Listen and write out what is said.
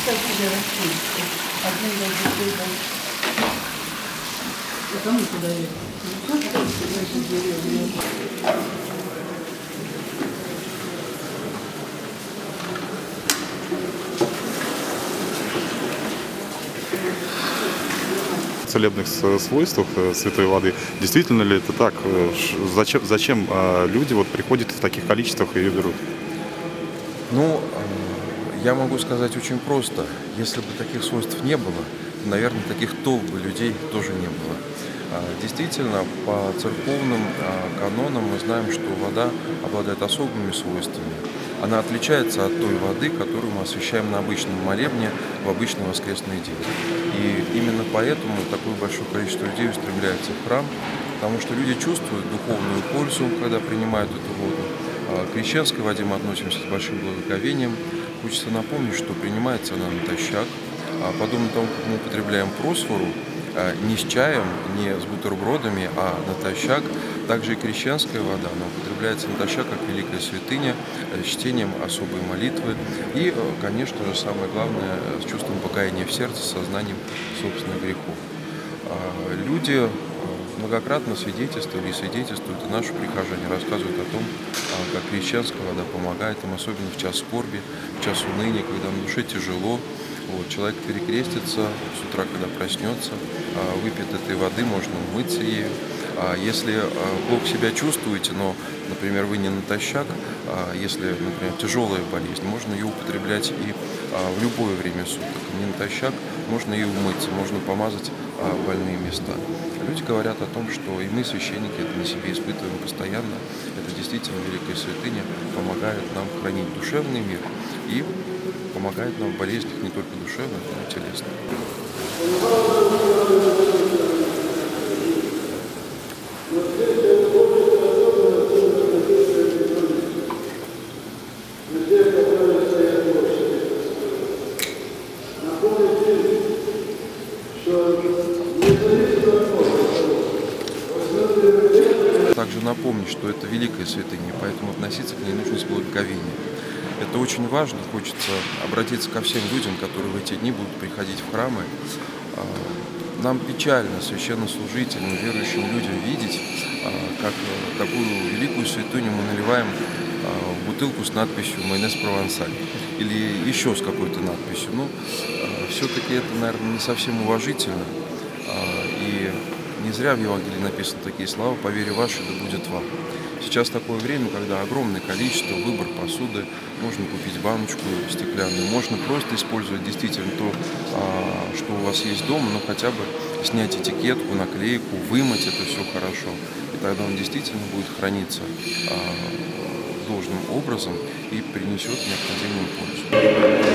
представь себе российский. Один другой. А кому туда ехать? В эти деревни. Целебных свойствах святой воды. Действительно ли это так? Зачем люди приходят в таких количествах и ее берут? Ну, я могу сказать очень просто. Если бы таких свойств не было, наверное, таких толп бы людей тоже не было. Действительно, по церковным канонам мы знаем, что вода обладает особыми свойствами. Она отличается от той воды, которую мы освящаем на обычном молебне в обычный воскресный день. И именно поэтому такое большое количество людей устремляется в храм, потому что люди чувствуют духовную пользу, когда принимают эту воду. К крещенской воде мы относимся с большим благоговением. Хочется напомнить, что принимается она натощак. Подобно тому, как мы употребляем просфору, не с чаем, не с бутербродами, а натощак. Также и крещенская вода, она употребляется натощак, как великая святыня, с чтением особой молитвы. И, конечно же, самое главное, с чувством покаяния в сердце, с сознанием собственных грехов. Люди многократно свидетельствовали и свидетельствуют, и наши прихожане рассказывают о том, как крещенская вода помогает им, особенно в час скорби, в час уныния, когда на душе тяжело. Человек перекрестится с утра, когда проснется, выпьет этой воды, можно умыться ею. Если плохо себя чувствуете, но, например, вы не натощак, если, например, тяжелая болезнь, можно ее употреблять и в любое время суток. Не натощак, можно и умыться, можно помазать больные места. Люди говорят о том, что и мы, священники, это на себе испытываем постоянно. Это действительно великая святыня, помогает нам хранить душевный мир и помогает нам в болезнях не только душевных, но и телесных. Также напомнить, что это великая святыня, поэтому относиться к ней нужно с благоговением. Это очень важно, хочется обратиться ко всем людям, которые в эти дни будут приходить в храмы. Нам печально, священнослужителям, верующим людям видеть, как такую великую святыню мы наливаем в бутылку с надписью «Майонез провансаль» или еще с какой-то надписью. Но все-таки это, наверное, не совсем уважительно. И не зря в Евангелии написаны такие слова: «По вере вашей да будет вам». Сейчас такое время, когда огромное количество, выбор посуды, можно купить баночку стеклянную, можно просто использовать действительно то, что у вас есть дома, но хотя бы снять этикетку, наклейку, вымыть это все хорошо, и тогда он действительно будет храниться должным образом и принесет необходимую пользу.